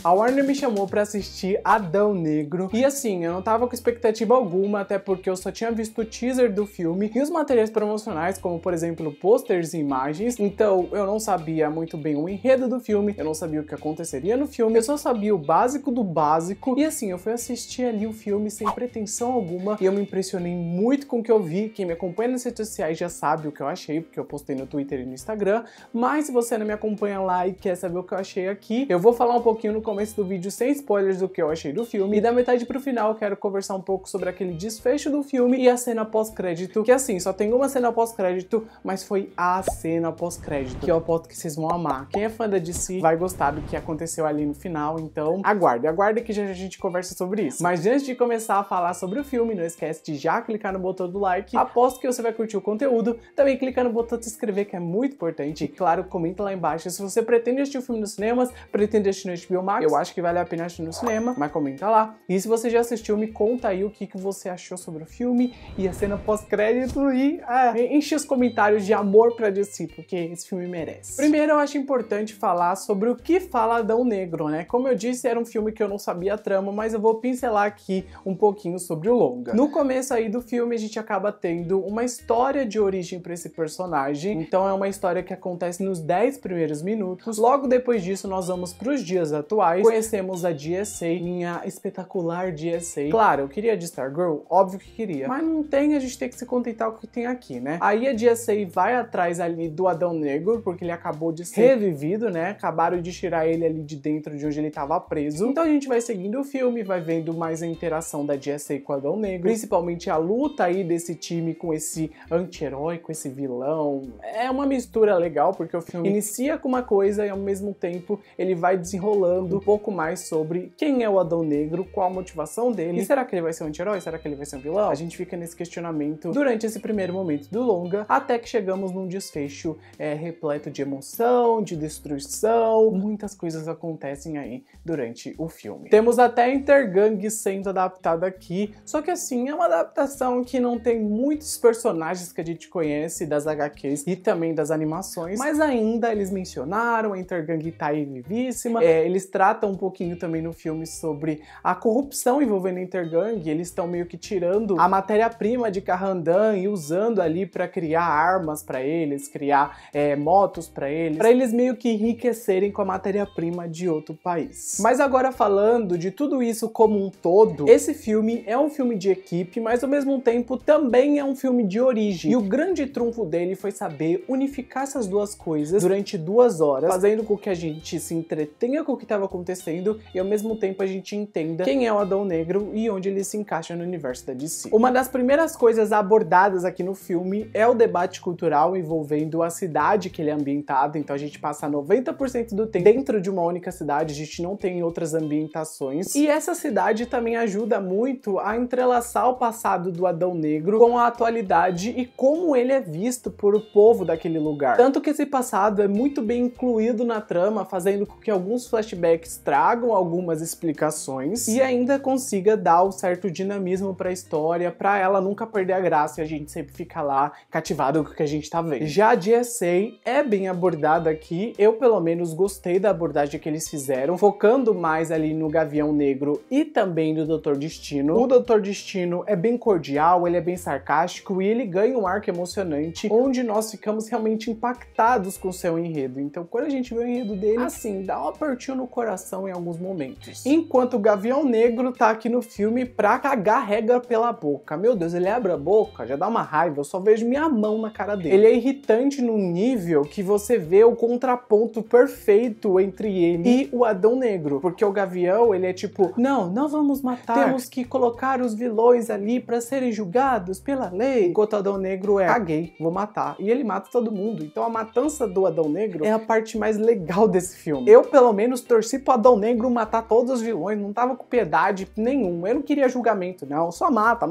A Warner me chamou pra assistir Adão Negro e assim, eu não tava com expectativa alguma, até porque eu só tinha visto o teaser do filme e os materiais promocionais, como por exemplo posters e imagens, então eu não sabia muito bem o enredo do filme, eu não sabia o que aconteceria no filme, eu só sabia o básico do básico e assim, eu fui assistir ali o filme sem pretensão alguma e eu me impressionei muito com o que eu vi. Quem me acompanha nas redes sociais já sabe o que eu achei, porque eu postei no Twitter e no Instagram, mas se você não me acompanha lá e quer saber o que eu achei aqui, eu vou falar um pouquinho no começo do vídeo sem spoilers do que eu achei do filme, e da metade pro final eu quero conversar um pouco sobre aquele desfecho do filme e a cena pós-crédito, que assim, só tem uma cena pós-crédito, mas foi a cena pós-crédito, que eu aposto que vocês vão amar. Quem é fã da DC vai gostar do que aconteceu ali no final, então aguarde que já a gente conversa sobre isso. Mas antes de começar a falar sobre o filme, não esquece de já clicar no botão do like, aposto que você vai curtir o conteúdo, também clica no botão de se inscrever, que é muito importante, e claro, comenta lá embaixo se você pretende assistir o filme nos cinemas, pretende assistir no HBO Max, eu acho que vale a pena assistir no cinema, mas comenta lá. E se você já assistiu, me conta aí o que você achou sobre o filme e a cena pós-crédito e enche os comentários de amor pra DC, porque esse filme merece. Primeiro, eu acho importante falar sobre o que fala Adão Negro, né? Como eu disse, era um filme que eu não sabia a trama, mas eu vou pincelar aqui um pouquinho sobre o longa. No começo aí do filme, a gente acaba tendo uma história de origem pra esse personagem, então é uma história que acontece nos 10 primeiros minutos. Logo depois disso, nós vamos pros dias atuais, conhecemos a GSA, minha espetacular GSA. Claro, eu queria de Stargirl, óbvio que queria, mas não tem, a gente tem que se contentar com o que tem aqui, né? Aí a GSA vai atrás ali do Adão Negro, porque ele acabou de ser revivido, né? Acabaram de tirar ele ali de dentro de onde ele estava preso. Então a gente vai seguindo o filme, vai vendo mais a interação da GSA com o Adão Negro, principalmente a luta aí desse time com esse anti-herói, com esse vilão. É uma mistura legal, porque o filme inicia com uma coisa e ao mesmo tempo ele vai desenrolando um pouco mais sobre quem é o Adão Negro, qual a motivação dele, e será que ele vai ser um anti-herói? Será que ele vai ser um vilão? A gente fica nesse questionamento durante esse primeiro momento do longa, até que chegamos num desfecho repleto de emoção, de destruição, muitas coisas acontecem aí durante o filme. Temos até Intergang sendo adaptada aqui, só que assim, é uma adaptação que não tem muitos personagens que a gente conhece das HQs e também das animações, mas ainda eles mencionaram, a Intergang tá aí vivíssima, eles tratam um pouquinho também no filme sobre a corrupção envolvendo a Intergang, eles estão meio que tirando a matéria-prima de Kahrandan e usando ali para criar armas para eles, criar motos para eles meio que enriquecerem com a matéria-prima de outro país. Mas agora falando de tudo isso como um todo, esse filme é um filme de equipe, mas ao mesmo tempo também é um filme de origem. E o grande trunfo dele foi saber unificar essas duas coisas durante 2 horas, fazendo com que a gente se entretenha com o que estava acontecendo e ao mesmo tempo a gente entenda quem é o Adão Negro e onde ele se encaixa no universo da DC. Uma das primeiras coisas abordadas aqui no filme é o debate cultural envolvendo a cidade que ele é ambientado, então a gente passa 90% do tempo dentro de uma única cidade, a gente não tem outras ambientações, e essa cidade também ajuda muito a entrelaçar o passado do Adão Negro com a atualidade e como ele é visto por o povo daquele lugar. Tanto que esse passado é muito bem incluído na trama, fazendo com que alguns flashbacks tragam algumas explicações e ainda consiga dar um certo dinamismo para a história, para ela nunca perder a graça e a gente sempre ficar lá cativado com o que a gente tá vendo. Já a GSA é bem abordada aqui, eu pelo menos gostei da abordagem que eles fizeram, focando mais ali no Gavião Negro e também no Doutor Destino. O Doutor Destino é bem cordial, ele é bem sarcástico e ele ganha um arco emocionante, onde nós ficamos realmente impactados com o seu enredo. Então quando a gente vê o enredo dele, assim, dá um apertinho no coração em alguns momentos. Enquanto o Gavião Negro tá aqui no filme pra cagar regra pela boca. Meu Deus, ele abre a boca, já dá uma raiva, eu só vejo minha mão na cara dele. Ele é irritante num nível que você vê o contraponto perfeito entre ele e o Adão Negro, porque o Gavião, ele é tipo, não vamos matar, temos que colocar os vilões ali pra serem julgados pela lei, enquanto o Adão Negro é, caguei, vou matar, e ele mata todo mundo. Então a matança do Adão Negro é a parte mais legal desse filme. Eu, pelo menos, torci pro Adão Negro matar todos os vilões, não tava com piedade nenhum, eu não queria julgamento, não, só mata.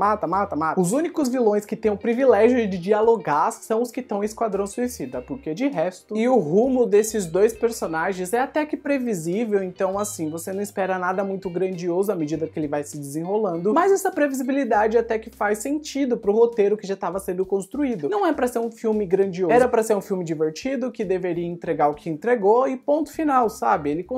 Os únicos vilões que têm o privilégio de dialogar são os que estão em Esquadrão Suicida, porque de resto... E o rumo desses dois personagens é até que previsível, então assim, você não espera nada muito grandioso à medida que ele vai se desenrolando, mas essa previsibilidade até que faz sentido pro roteiro que já estava sendo construído. Não é pra ser um filme grandioso, era pra ser um filme divertido, que deveria entregar o que entregou e ponto final, sabe? Ele conseguiu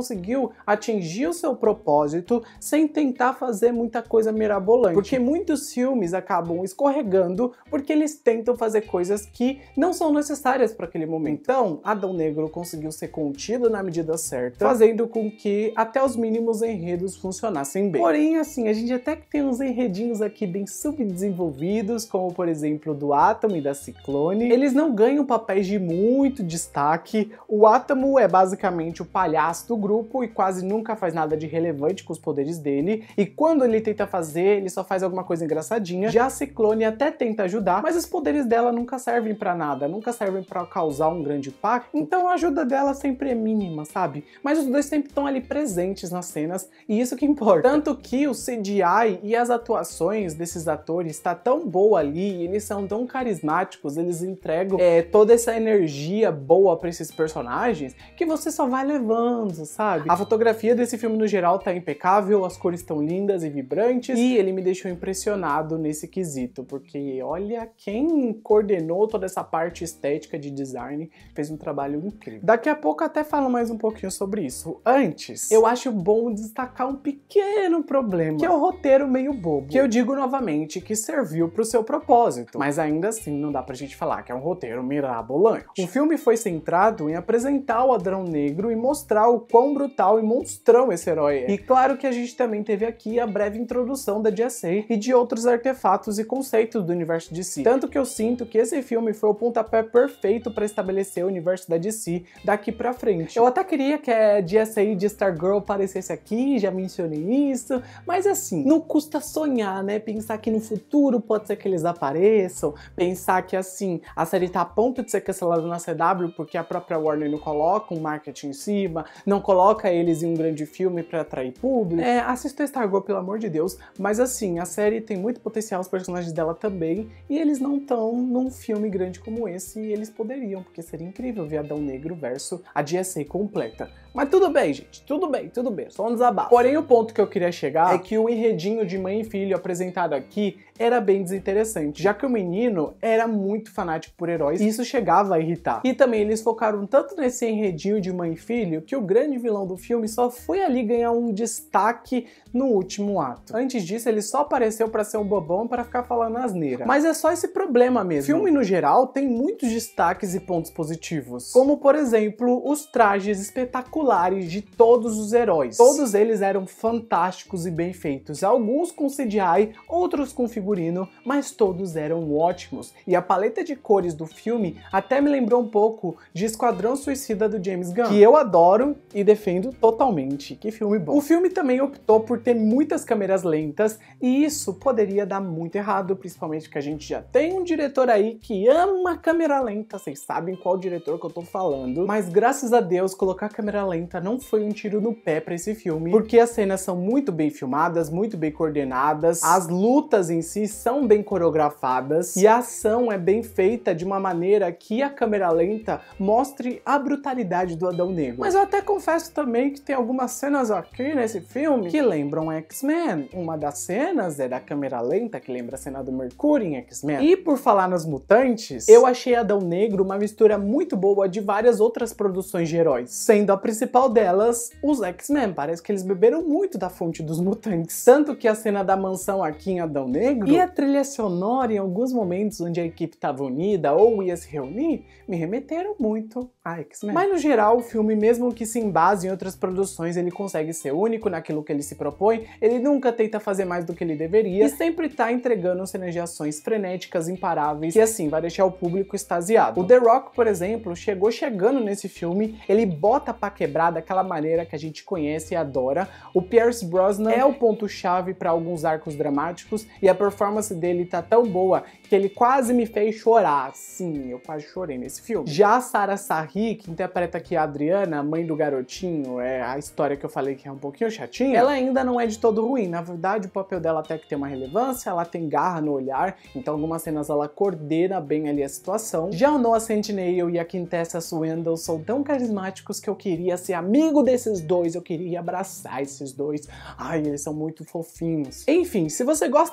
conseguiu atingir o seu propósito sem tentar fazer muita coisa mirabolante. Porque muitos filmes acabam escorregando porque eles tentam fazer coisas que não são necessárias para aquele momento. Então, Adão Negro conseguiu ser contido na medida certa, fazendo com que até os mínimos enredos funcionassem bem. Porém, assim, a gente até que tem uns enredinhos aqui bem subdesenvolvidos, como por exemplo do Átomo e da Ciclone. Eles não ganham papéis de muito destaque. O Átomo é basicamente o palhaço do grupo e quase nunca faz nada de relevante com os poderes dele. E quando ele tenta fazer, ele só faz alguma coisa engraçadinha. Já a Ciclone até tenta ajudar, mas os poderes dela nunca servem pra nada, nunca servem pra causar um grande impacto. Então a ajuda dela sempre é mínima, sabe? Mas os dois sempre estão ali presentes nas cenas e isso que importa. Tanto que o CGI e as atuações desses atores tá tão boa ali, eles são tão carismáticos, eles entregam toda essa energia boa pra esses personagens que você só vai levando, sabe? A fotografia desse filme no geral tá impecável, as cores estão lindas e vibrantes e ele me deixou impressionado nesse quesito, porque olha, quem coordenou toda essa parte estética de design fez um trabalho incrível. Daqui a pouco até falo mais um pouquinho sobre isso. Antes, eu acho bom destacar um pequeno problema, que é o roteiro meio bobo, que eu digo novamente que serviu pro seu propósito, mas ainda assim não dá pra gente falar que é um roteiro mirabolante. O filme foi centrado em apresentar o Adão Negro e mostrar o quão brutal e monstrão esse herói é. E claro que a gente também teve aqui a breve introdução da DC e de outros artefatos e conceitos do universo DC. Tanto que eu sinto que esse filme foi o pontapé perfeito para estabelecer o universo da DC daqui pra frente. Eu até queria que a DC de Stargirl aparecesse aqui, já mencionei isso, mas assim, não custa sonhar, né? Pensar que no futuro pode ser que eles apareçam, pensar que assim, a série tá a ponto de ser cancelada na CW porque a própria Warner não coloca um marketing em cima, não coloca eles em um grande filme pra atrair público. Assista Stargirl, pelo amor de Deus, mas assim, a série tem muito potencial, os personagens dela também, e eles não estão num filme grande como esse, e eles poderiam, porque seria incrível ver Adão Negro versus a DC completa. Mas tudo bem, gente, tudo bem, só um desabafo. Porém, o ponto que eu queria chegar é que o enredinho de mãe e filho apresentado aqui era bem desinteressante, já que o menino era muito fanático por heróis e isso chegava a irritar. E também eles focaram tanto nesse enredinho de mãe e filho que o grande vilão do filme só foi ali ganhar um destaque no último ato. Antes disso, ele só apareceu pra ser um bobão para ficar falando asneira. Mas é só esse problema mesmo. O filme, no geral, tem muitos destaques e pontos positivos, como, por exemplo, os trajes espetaculares de todos os heróis. Todos eles eram fantásticos e bem feitos, alguns com CGI, outros com figurino, mas todos eram ótimos. E a paleta de cores do filme até me lembrou um pouco de Esquadrão Suicida do James Gunn, que eu adoro e defendo totalmente. Que filme bom. O filme também optou por ter muitas câmeras lentas e isso poderia dar muito errado, principalmente porque a gente já tem um diretor aí que ama câmera lenta, vocês sabem qual diretor que eu tô falando, mas graças a Deus colocar câmera lenta não foi um tiro no pé pra esse filme, porque as cenas são muito bem filmadas, muito bem coordenadas, as lutas em si são bem coreografadas e a ação é bem feita de uma maneira que a câmera lenta mostre a brutalidade do Adão Negro. Mas eu até confesso também que tem algumas cenas aqui nesse filme que lembram X-Men. Uma das cenas é da câmera lenta, que lembra a cena do Mercúrio em X-Men. E por falar nos mutantes, eu achei Adão Negro uma mistura muito boa de várias outras produções de heróis, sendo a principal delas os X-Men. Parece que eles beberam muito da fonte dos mutantes. Tanto que a cena da mansão aqui em Adão Negro e a trilha sonora em alguns momentos onde a equipe estava unida ou ia se reunir, me remeteram muito a X-Men. Mas no geral, o filme, mesmo que se embase em outras produções, ele consegue ser único naquilo que ele se propõe, ele nunca tenta fazer mais do que ele deveria e sempre tá entregando cenas de ações frenéticas, imparáveis, e assim, vai deixar o público extasiado. O The Rock, por exemplo, chegando nesse filme, ele bota pra quebrar daquela maneira que a gente conhece e adora. O Pierce Brosnan é o ponto-chave para alguns arcos dramáticos e a performance dele tá tão boa que ele quase me fez chorar. Sim, eu quase chorei nesse filme. Já a Sarah Sarri, que interpreta aqui a Adriana, mãe do garotinho, é a história que eu falei que é um pouquinho chatinha, ela ainda não é de todo ruim. Na verdade, o papel dela até que tem uma relevância, ela tem garra no olhar, então algumas cenas ela coordena bem ali a situação. Já o Noah Centineo e a Quintessa Swindle são tão carismáticos que eu queria ser amigo desses dois, eu queria abraçar esses dois. Ai, eles são muito fofinhos. Enfim, se você gosta de uma boa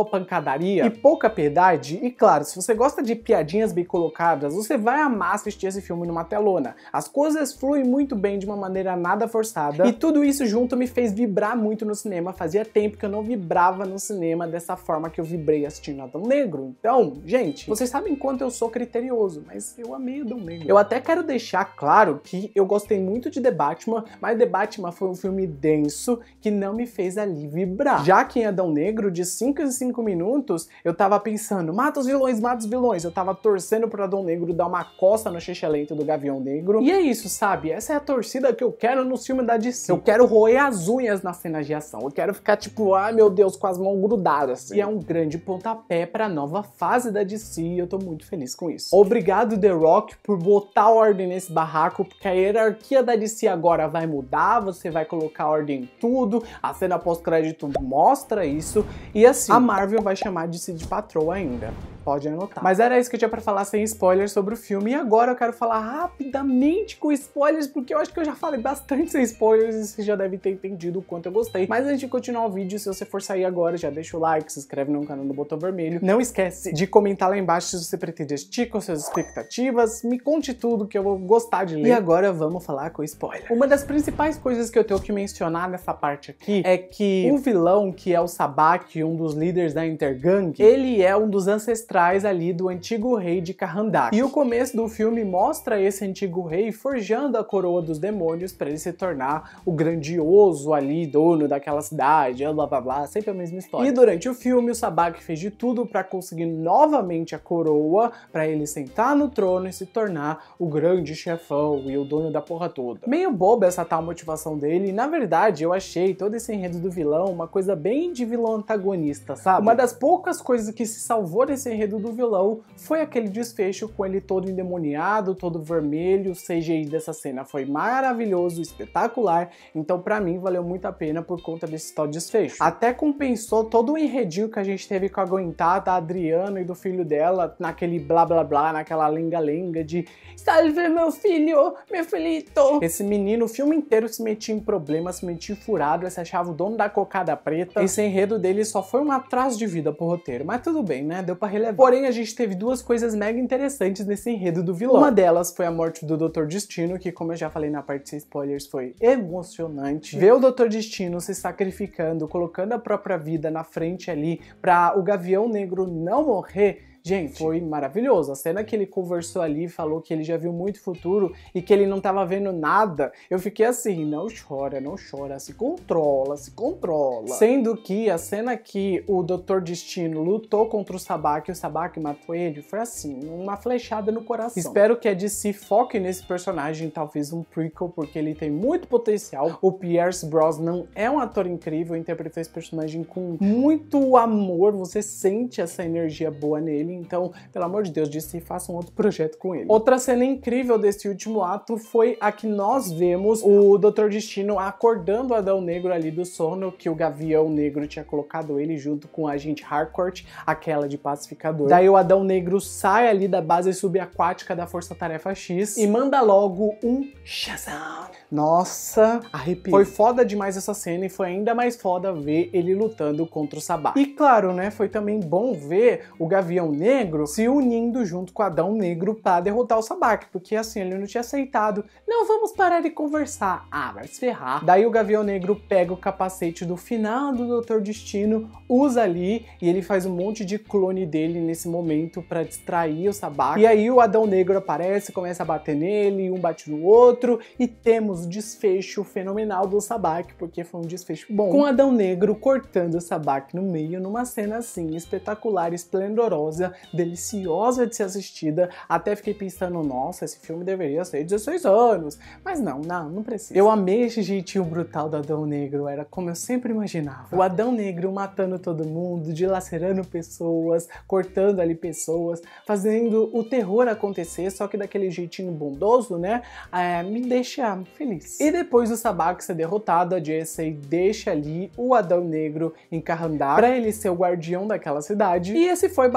só pancadaria e pouca piedade. E claro, se você gosta de piadinhas bem colocadas, você vai amar assistir esse filme numa telona. As coisas fluem muito bem de uma maneira nada forçada, e tudo isso junto me fez vibrar muito no cinema. Fazia tempo que eu não vibrava no cinema dessa forma que eu vibrei assistindo Adão Negro. Então, gente, vocês sabem quanto eu sou criterioso, mas eu amei Adão Negro. Eu até quero deixar claro que eu gostei muito de The Batman, mas The Batman foi um filme denso que não me fez ali vibrar. Já que em Adão Negro, de 5 em 5 minutos, eu tava pensando, mata os vilões, mata os vilões. Eu tava torcendo pro Adão Negro dar uma costa no xixelento do Gavião Negro. E é isso, sabe? Essa é a torcida que eu quero no filme da DC. Eu quero roer as unhas nas cenas de ação. Eu quero ficar tipo, ai meu Deus, com as mãos grudadas, assim. E é um grande pontapé pra nova fase da DC e eu tô muito feliz com isso. Obrigado, The Rock, por botar ordem nesse barraco, porque a hierarquia da DC agora vai mudar, você vai colocar ordem em tudo, a cena pós-crédito mostra isso, e assim, a Marvel vai chamar DC de patroa ainda. Pode anotar. Mas era isso que eu tinha pra falar sem spoilers sobre o filme. E agora eu quero falar rapidamente com spoilers, porque eu acho que eu já falei bastante sem spoilers e você já deve ter entendido o quanto eu gostei. Mas antes de continuar o vídeo, se você for sair agora, já deixa o like, se inscreve no canal do botão vermelho. Não esquece de comentar lá embaixo se você pretende assistir, com suas expectativas. Me conte tudo que eu vou gostar de ler. E agora vamos falar com spoiler. Uma das principais coisas que eu tenho que mencionar nessa parte aqui é que o vilão, que é o Sabbac, um dos líderes da Intergang, ele é um dos ancestrais ali do antigo rei de Kahndaq. E o começo do filme mostra esse antigo rei forjando a coroa dos demônios para ele se tornar o grandioso ali, dono daquela cidade, blá blá blá, sempre a mesma história. E durante o filme o Sabbac fez de tudo para conseguir novamente a coroa, para ele sentar no trono e se tornar o grande chefão e o dono da porra toda. Meio boba essa tal motivação dele, e na verdade eu achei todo esse enredo do vilão uma coisa bem de vilão antagonista, sabe? Uma das poucas coisas que se salvou desse enredo do vilão foi aquele desfecho com ele todo endemoniado, todo vermelho. O CGI dessa cena foi maravilhoso, espetacular, então pra mim valeu muito a pena por conta desse tal desfecho. Até compensou todo o enredinho que a gente teve com a aguentar da Adriana e do filho dela, naquele blá blá blá, naquela lenga-lenga de salve meu filho, meu filito. Esse menino o filme inteiro se metia em problemas, se metia em furado, se achava o dono da cocada preta. Esse enredo dele só foi um atraso de vida pro roteiro, mas tudo bem, né? Deu pra relevar. Porém, a gente teve duas coisas mega interessantes nesse enredo do vilão. Uma delas foi a morte do Dr. Destino, que, como eu já falei na parte sem spoilers, foi emocionante. Ver o Dr. Destino se sacrificando, colocando a própria vida na frente ali pra o Gavião Negro não morrer, gente, foi maravilhoso. A cena que ele conversou ali, falou que ele já viu muito futuro e que ele não tava vendo nada, eu fiquei assim, não chora, não chora, se controla, se controla. Sendo que a cena que o Dr. Destino lutou contra o Sabbac e o Sabbac matou ele, foi assim, uma flechada no coração. Espero que a DC foque nesse personagem, talvez um prequel, porque ele tem muito potencial. O Pierce Brosnan é um ator incrível, interpretou esse personagem com muito amor, você sente essa energia boa nele. Então, pelo amor de Deus, DC, faça um outro projeto com ele. Outra cena incrível desse último ato foi a que nós vemos o Dr. Destino acordando o Adão Negro ali do sono, que o Gavião Negro tinha colocado ele junto com a agente Harcourt, aquela de pacificador. Daí o Adão Negro sai ali da base subaquática da Força Tarefa X e manda logo um Shazam. Nossa, arrepio. Foi foda demais essa cena e foi ainda mais foda ver ele lutando contra o Sabbac. E claro, né, foi também bom ver o Gavião Negro se unindo junto com Adão Negro para derrotar o Sabbac, porque assim, ele não tinha aceitado. Não, vamos parar e conversar. Ah, vai se ferrar. Daí o Gavião Negro pega o capacete do final do Dr. Destino, usa ali e ele faz um monte de clone dele nesse momento para distrair o Sabbac. E aí o Adão Negro aparece, começa a bater nele, um bate no outro e temos o desfecho fenomenal do Sabbac, porque foi um desfecho bom, com Adão Negro cortando o Sabbac no meio numa cena assim, espetacular, esplendorosa, deliciosa de ser assistida. Até fiquei pensando, nossa, esse filme deveria ser 16 anos, mas não precisa. Eu amei esse jeitinho brutal do Adão Negro, era como eu sempre imaginava. O Adão Negro matando todo mundo, dilacerando pessoas, cortando ali pessoas, fazendo o terror acontecer, só que daquele jeitinho bondoso, né, me deixa feliz. E depois do Sabbac ser derrotado, a Jessie deixa ali o Adão Negro em Kahndaq pra ele ser o guardião daquela cidade. E esse foi basicamente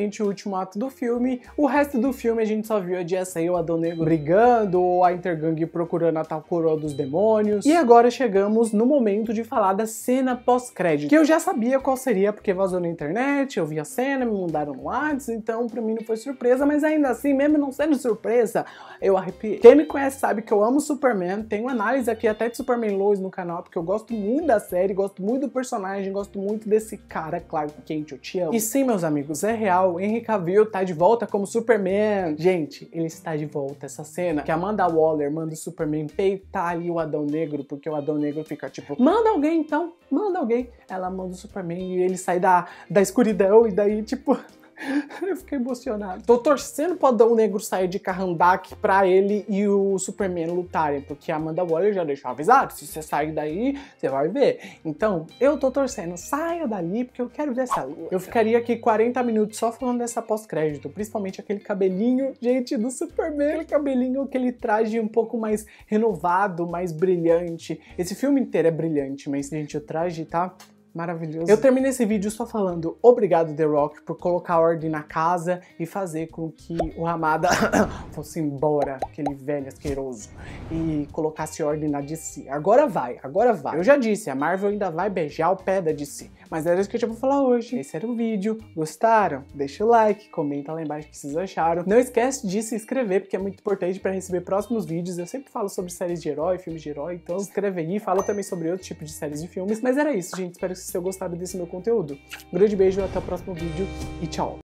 basicamente o último ato do filme. O resto do filme a gente só viu a Jessa e o Adão Negro brigando, ou a Intergang procurando a tal coroa dos demônios. E agora chegamos no momento de falar da cena pós-crédito, que eu já sabia qual seria, porque vazou na internet, eu vi a cena, me mandaram no WhatsApp, então pra mim não foi surpresa, mas ainda assim, mesmo não sendo surpresa, eu arrepiei. Quem me conhece sabe que eu amo Superman, tenho análise aqui até de Superman Lois no canal, porque eu gosto muito da série, gosto muito do personagem, gosto muito desse cara, Clark Kent, eu te amo. E sim, meus amigos, é real, Henry Cavill tá de volta como Superman. Gente, ele está de volta. Essa cena que a Amanda Waller manda o Superman peitar ali o Adão Negro, porque o Adão Negro fica tipo, manda alguém então, manda alguém. Ela manda o Superman e ele sai da escuridão e daí tipo... Eu fiquei emocionado. Tô torcendo pro Adão Negro sair de Kahndaq pra ele e o Superman lutarem, porque a Amanda Waller já deixou avisado, se você sair daí, você vai ver. Então, eu tô torcendo, saia dali, porque eu quero ver essa luta. Eu ficaria aqui 40 minutos só falando dessa pós-crédito, principalmente aquele cabelinho, gente, do Superman, aquele cabelinho, aquele traje um pouco mais renovado, mais brilhante. Esse filme inteiro é brilhante, mas, gente, o traje tá... maravilhoso. Eu terminei esse vídeo só falando obrigado The Rock por colocar ordem na casa e fazer com que o Ramada fosse embora, aquele velho asqueroso, e colocasse ordem na DC. Agora vai, agora vai. Eu já disse, a Marvel ainda vai beijar o pé da DC. Mas era isso que eu tinha pra falar hoje. Esse era o vídeo. Gostaram? Deixa o like, comenta lá embaixo o que vocês acharam. Não esquece de se inscrever, porque é muito importante para receber próximos vídeos. Eu sempre falo sobre séries de herói, filmes de herói, então se inscreve aí. Falo também sobre outros tipos de séries de filmes. Mas era isso, gente. Espero que vocês tenham gostado desse meu conteúdo. Um grande beijo, até o próximo vídeo e tchau!